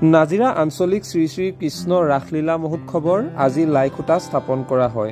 নাজিৰা আঞ্চলিক শ্ৰী শ্ৰী কৃষ্ণ ৰাসলীলা মহোৎসৱৰ আজি লাইখুটা স্থাপন কৰা হয়।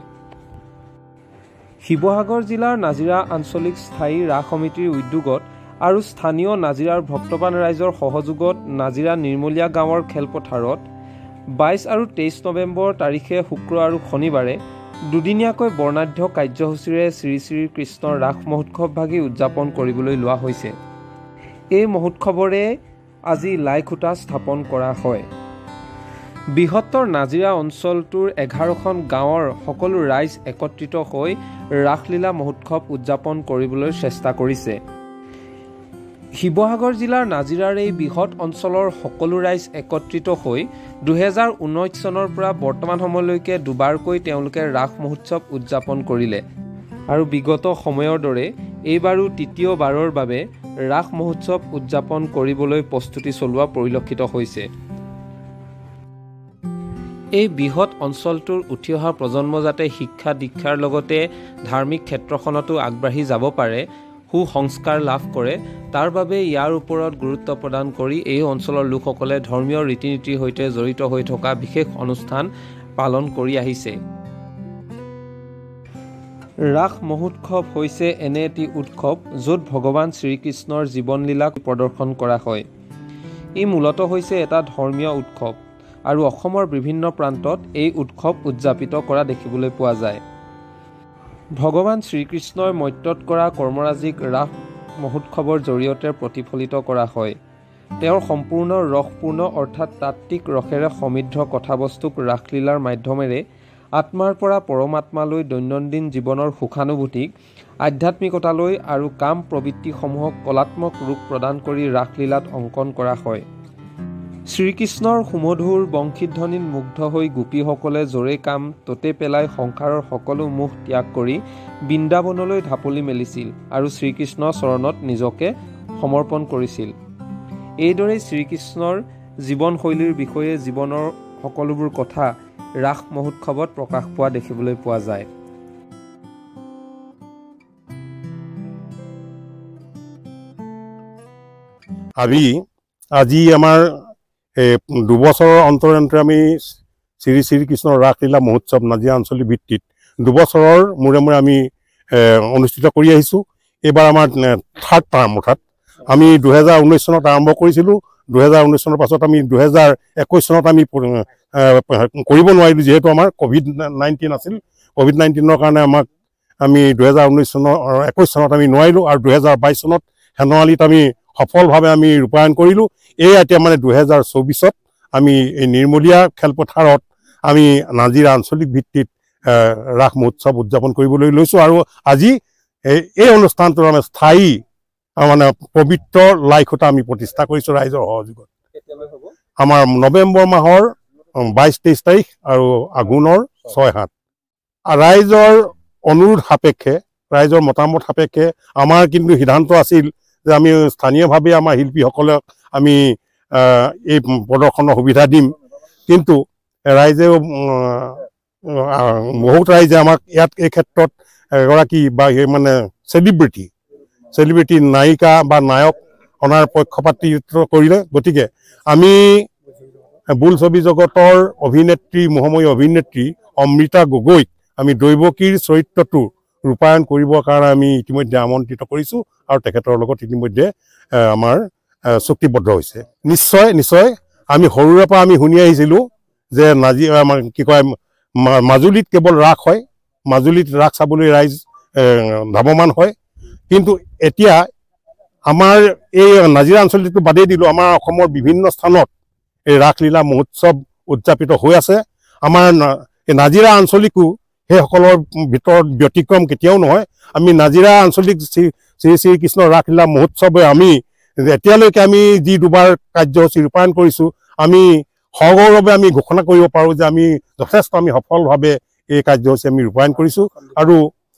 শিৱসাগৰ জিলাৰ নাজিৰা আঞ্চলিক স্থায়ী ৰাস সমিতিৰ উদ্যোগত আৰু স্থানীয় নাজিৰাৰ ভক্তবান ৰাইজৰ সহযোগত নাজিৰা নিৰ্মলীয়া গাঁৱৰ খেলপথাৰত 22 আৰু 23 নৱেম্বৰ তাৰিখে শুক্ৰ আৰু শনিবাৰে দুদিনীয়াকৈ বৰ্ণাঢ্য কাৰ্যসূচীৰে শ্ৰী শ্ৰী কৃষ্ণৰ ৰাস মহোৎসৱভাগি উদযাপন কৰিবলৈ লোৱা হৈছে। এই মহোৎসৱৰে আজি লাইখুটা স্থাপন কৰা হয়। বৃহত্তৰ নাজিৰা অঞ্চলটোৰ 11খন গাঁৱৰ সকলো ৰাইজ একত্ৰিত হৈ ৰাসলীলা মহোৎসৱ উদযাপন কৰিবলৈ চেষ্টা কৰিছে। শিৱসাগৰ জিলাৰ নাজিৰাৰ এই বৃহৎ অঞ্চলৰ সকলো ৰাইজ একত্ৰিত হৈ 2019 চনৰ পৰা বৰ্তমান সময়লৈকে দুবাৰকৈ তেওঁলোকে ৰাস মহোৎসৱ উদযাপন কৰিলে আৰু বিগত সময়ৰ দৰে এইবাৰো তৃতীয়বাৰৰ বাবে ৰাস মহোৎসৱ উদযাপন কৰিবলৈ প্ৰস্তুতি চলোৱা পৰিলক্ষিত হৈছে। এই বৃহৎ অঞ্চলটোৰ উঠি অহা প্ৰজন্ম যাতে শিক্ষা দীক্ষাৰ লগতে ধাৰ্মিক ক্ষেত্ৰখনতো আগবাঢ়ি যাব পাৰে, সুসংস্কাৰ লাভ কৰে, তাৰ বাবে ইয়াৰ ওপৰত গুৰুত্ব প্ৰদান কৰি এই অঞ্চলৰ লোকসকলে ধৰ্মীয় ৰীতি নীতিৰ সৈতে জড়িত হৈ থকা বিশেষ অনুষ্ঠান পালন কৰি আহিছে। ৰাস মহোৎসৱ হৈছে এনে এটি উৎসৱ য'ত ভগৱান শ্ৰীকৃষ্ণৰ জীৱনলীলা প্ৰদৰ্শন কৰা হয়। ই মূলতঃ হৈছে এটা ধৰ্মীয় উৎসৱ আৰু অসমৰ বিভিন্ন প্ৰান্তত এই উৎসৱ উদযাপিত কৰা দেখিবলৈ পোৱা যায়। ভগৱান শ্ৰীকৃষ্ণই মৰ্ত্যত কৰা কৰ্মৰাজিক ৰাস মহোৎসৱৰ জৰিয়তে প্ৰতিফলিত কৰা হয়। তেওঁৰ সম্পূৰ্ণ ৰসপূৰ্ণ অৰ্থাৎ তাত্ত্বিক ৰসেৰে সমৃদ্ধ কথাবস্তুক ৰাসলীলাৰ মাধ্যমেৰে আত্মাৰ পৰা পৰমাত্মালৈ দৈনন্দিন জীৱনৰ সুখানুভূতিক আধ্যাত্মিকতালৈ আৰু কাম প্ৰবৃত্তিসমূহক কলাত্মক ৰূপ প্ৰদান কৰি ৰাসলীলাত অংকন কৰা হয়। শ্ৰীকৃষ্ণৰ সুমধুৰ বংশীধ্বনিত মুগ্ধ হৈ গোপীসকলে য'ৰে কাম ততে পেলাই সংসাৰৰ সকলো মোহ ত্যাগ কৰি বৃন্দাবনলৈ ঢাপলি মেলিছিল আৰু শ্ৰীকৃষ্ণৰ চৰণত নিজকে সমৰ্পণ কৰিছিল। এইদৰেই শ্ৰীকৃষ্ণৰ জীৱনশৈলীৰ বিষয়ে জীৱনৰ সকলোবোৰ কথা ৰাস মহোৎসৱত প্ৰকাশ পোৱা দেখিবলৈ পোৱা যায়। আজি আমাৰ 2 বছৰৰ অন্তৰে আমি শ্ৰী শ্ৰীকৃষ্ণৰ ৰাসলীলা মহোৎসৱ নাজিৰা আঞ্চলিক ভিত্তিত 2 বছৰৰ মূৰে মূৰে আমি অনুষ্ঠিত কৰি আহিছোঁ। এইবাৰ আমাৰ 3rd টাৰ্ম, অৰ্থাৎ আমি 2019 চনত আৰম্ভ কৰিছিলোঁ। 2019 চনৰ পাছত আমি 2021 চনত আমি কৰিব নোৱাৰিলোঁ, যিহেতু আমাৰ COVID-19 আছিল। COVID-19ৰ কাৰণে আমি 2021 চনত আমি নোৱাৰিলোঁ আৰু 2022 চনত হেনুৱালীত আমি সফলভাৱে আমি ৰূপায়ণ কৰিলোঁ। এই এতিয়া মানে 2024ত আমি এই নিৰ্মলীয়া খেলপথাৰত আমি নাজিৰা আঞ্চলিক ভিত্তিত ৰাস মহোৎসৱ উদযাপন কৰিবলৈ লৈছোঁ। আৰু আজি এই অনুষ্ঠানটোৰ আমি স্থায়ী মানে পবিত্ৰ লাইখুটা আমি প্ৰতিষ্ঠা কৰিছোঁ ৰাইজৰ সহযোগত। আমাৰ নৱেম্বৰ মাহৰ 22-23 তাৰিখ আৰু আঘোণৰ 6-7। ৰাইজৰ অনুৰোধ সাপেক্ষে, ৰাইজৰ মতামত সাপেক্ষে আমাৰ কিন্তু সিদ্ধান্ত আছিল যে আমি স্থানীয়ভাৱে আমাৰ শিল্পীসকলক আমি এই প্ৰদৰ্শনৰ সুবিধা দিম। কিন্তু ৰাইজেও বহুত ৰাইজে আমাক ইয়াত এই ক্ষেত্ৰত এগৰাকী বা মানে চেলিব্ৰিটি নায়িকা বা নায়ক অনাৰ পক্ষপাতিত্ব কৰিলে। গতিকে আমি বোলছবি জগতৰ মোহময়ী অভিনেত্ৰী অমৃতা গগৈক আমি দৈৱকীৰ চৰিত্ৰটো ৰূপায়ণ কৰিবৰ কাৰণে আমি ইতিমধ্যে আমন্ত্ৰিত কৰিছোঁ আৰু তেখেতৰ লগত ইতিমধ্যে আমাৰ চুক্তিবদ্ধ হৈছে। নিশ্চয় আমি সৰুৰে পৰা আমি শুনি আহিছিলোঁ যে মাজুলীত কেৱল ৰাস হয়, মাজুলীত ৰাস চাবলৈ ৰাইজ ধাৱমান হয়। কিন্তু এতিয়া আমাৰ এই নাজিৰা অঞ্চলটো বাদেই দিলোঁ, আমাৰ অসমৰ বিভিন্ন স্থানত এই ৰাসলীলা মহোৎসৱ উদযাপিত হৈ আছে। আমাৰ এই নাজিৰা আঞ্চলিকো সেইসকলৰ ভিতৰত ব্যতিক্ৰম কেতিয়াও নহয়। আমি নাজিৰা আঞ্চলিক শ্ৰী শ্ৰীকৃষ্ণ ৰাসলীলা মহোৎসৱে আমি এতিয়ালৈকে আমি যি 2বাৰ কাৰ্যসূচী ৰূপায়ণ কৰিছোঁ, আমি সগৌৰৱে আমি ঘোষণা কৰিব পাৰোঁ যে আমি যথেষ্ট আমি সফলভাৱে এই কাৰ্যসূচী আমি ৰূপায়ণ কৰিছোঁ। আৰু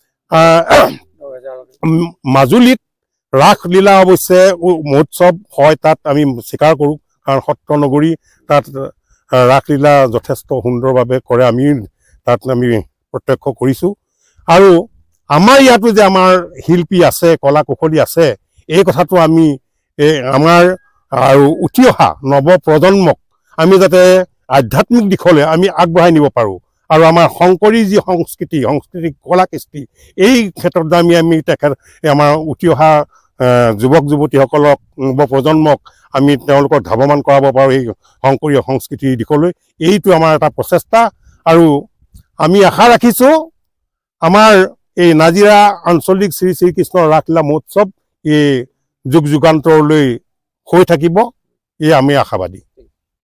মাজুলীত ৰাসলীলা অৱশ্যে মহোৎসৱ হয়, তাত আমি স্বীকাৰ কৰোঁ, কাৰণ সত্ৰ নগৰী, তাত ৰাসলীলা যথেষ্ট সুন্দৰভাৱে কৰে, আমি তাত আমি প্ৰত্যক্ষ কৰিছোঁ। আৰু আমাৰ ইয়াতো যে আমাৰ শিল্পী আছে, কলা কুশলী আছে, এই কথাটো আমি আমাৰ আৰু উঠি অহা নৱপ্ৰজন্মক আমি যাতে আধ্যাত্মিক দিশলৈ আমি আগবঢ়াই নিব পাৰোঁ আৰু আমাৰ শংকৰী যি সংস্কৃতি কলা কৃষ্টি এই ক্ষেত্ৰত আমি তেখেত আমাৰ উঠি অহা যুৱক যুৱতীসকলক প্ৰজন্মক আমি তেওঁলোকক ধাৱমান কৰাব পাৰোঁ এই শংকৰীয় সংস্কৃতিৰ দিশলৈ। এইটো আমাৰ এটা প্ৰচেষ্টা আৰু আমি আশা ৰাখিছোঁ আমাৰ এই নাজিৰা আঞ্চলিক শ্ৰী শ্ৰীকৃষ্ণ ৰাসলীলা মহোৎসৱ এই যুগ যুগান্তৰলৈ হৈ থাকিব, এই আমি আশাবাদী।